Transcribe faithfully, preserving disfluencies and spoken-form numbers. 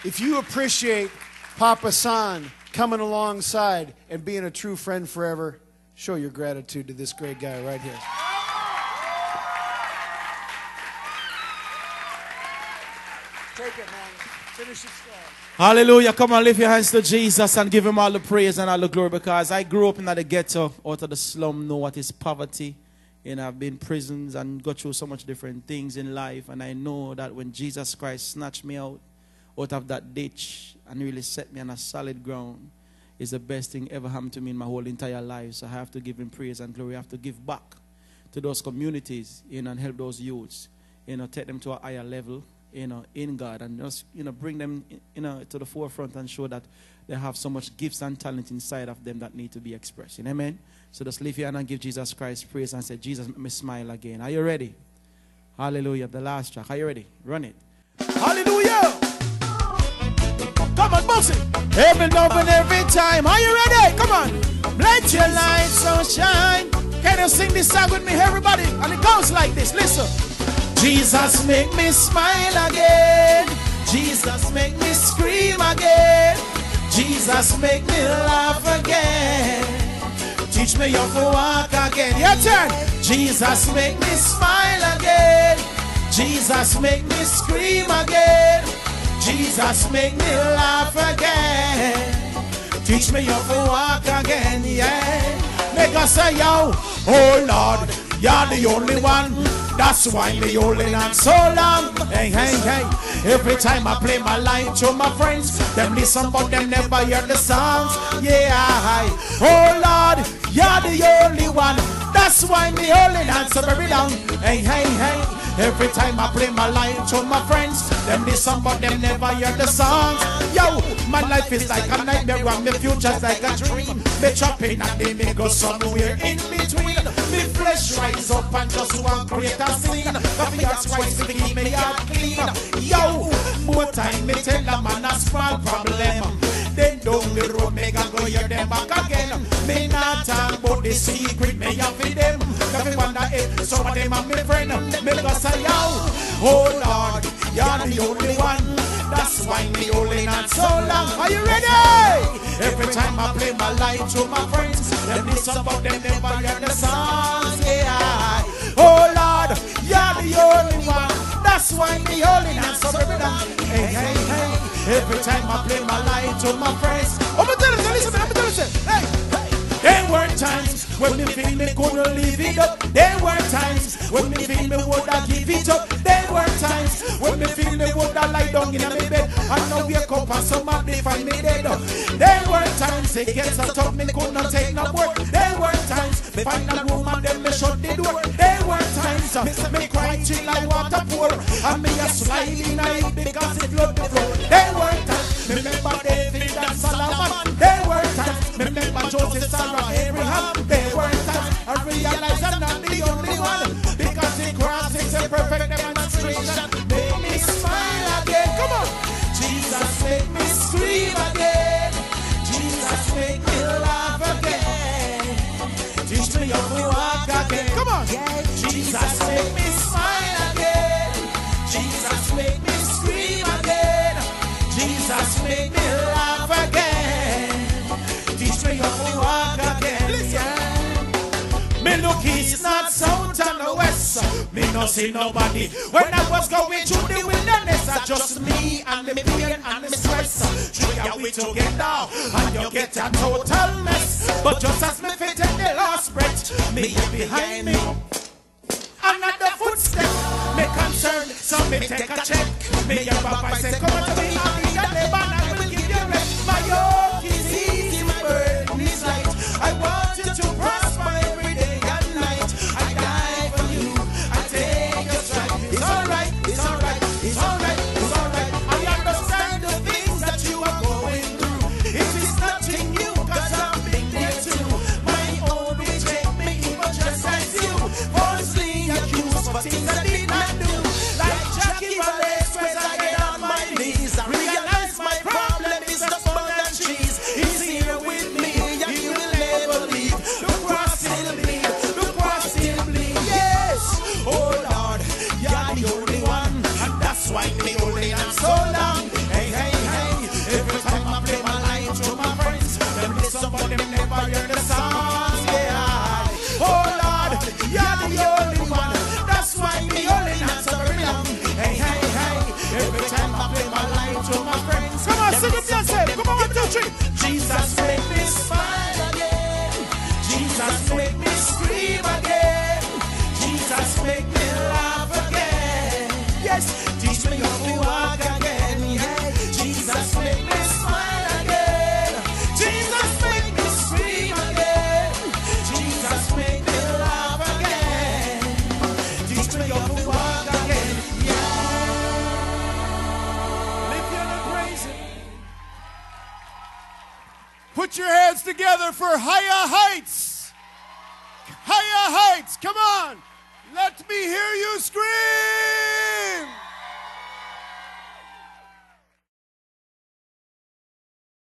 If you appreciate Papa San coming alongside and being a true friend forever, show your gratitude to this great guy right here. Take it, man. Finish it strong. Hallelujah. Come on, lift your hands to Jesus and give him all the praise and all the glory, because I grew up in the ghetto, out of the slum, know what is poverty. And I've been in prisons and got through so much different things in life. And I know that when Jesus Christ snatched me out, out of that ditch and really set me on a solid ground, is the best thing ever happened to me in my whole entire life. So I have to give him praise and glory. I have to give back to those communities, you know, and help those youths, you know, take them to a higher level, you know, in God, and just, you know, bring them, you know, to the forefront and show that they have so much gifts and talent inside of them that need to be expressed. Amen. So just lift your hand and give Jesus Christ praise and say, Jesus, make me smile again. Are you ready? Hallelujah. The last track. Are you ready? Run it. Hallelujah. Come on, bounce it. Heaven open every time. Are you ready? Come on. Let your light so shine. Can you sing this song with me, everybody? And it goes like this. Listen. Jesus, make me smile again. Jesus, make me scream again. Jesus, make me laugh again. Teach me how to walk again. Your turn. Jesus, make me smile again. Jesus, make me scream again. Jesus, make me laugh again. Teach me how to walk again, yeah. Make us say, yo, oh Lord, you're the only one. That's why me holding on so long. Hey, hey, hey. Every time I play my line to my friends, them listen but them never hear the songs. Yeah, I, oh Lord, you're the only one. That's why me holding on so very long. Hey, hey, hey. Every time I play my line to my friends, them listen but them never hear the songs. Yo, my life is like a nightmare and my future's like a dream. Me chopping and they may go somewhere in between. Me flesh rise up and just one greater sin. Coffee hearts rise to keep me heart clean. Yo, more time me tell a man a small problem. Then down the road me can go hear them back again. Me not talk about the secret me have for them. Coffee wonder if some of them are my friend. Me go say yo, oh Lord, you're the only one. That's why me holding on so long. Are you ready? Every time I play my line to my friends, them listen but them never hear the songs. Yeah. Oh Lord, you're the only one. That's why me holding on so very long. Hey, hey, hey. Every time I play my line to my friends. Oh, I'm telling you, listen, I'm telling you. Hey, hey. There were times when me feel me couldn't leave it up. There were times when me feel me woulda give it up. There were times when me feel me woulda lie down in my bed and now wake up and somebody find me dead. There were times it gets so tough me couldn't take no more. There were times me find a room and then me shut the door. There were times uh, me cry till I water pour and me a slide in it because it flood the floor. There were times me remember David and Solomon. There were times me remember Joseph, Sarah, Abraham. There were times I realized I'm not the only one because the cross is a perfect demonstration. Make me smile again. Come on. Jesus, make me scream again. Jesus, make me laugh again. Teach me how to walk again. Come on. Jesus, make me smile again. Jesus, make me scream again. Jesus, make me laugh again. Teach me how to walk again. Listen. Me look east, not south and west. Me no see nobody. When I was going through the wilderness, I just me and me pain and me stress. Three are we together, and you get a total mess. But just as me fit in the last breath, me behind me. Another footstep, me concerned, so me take a check. Me your papa say, come to me, I need a labor, and I will give you rest. My yoke is easy, my burden is light. I want you to prosper every day and night. I die for you, I take your stripe. It's alright, it's alright, it's alright, it's alright. I understand the things that you are going through. It is nothing new, cause I've been there too. My own reject me, even just as you. Falsely accused for things I did not do. Like Jackie Valles, where I get on my knees. Put your hands together for Higher Heights. Higher Heights. Come on. Let me hear you scream.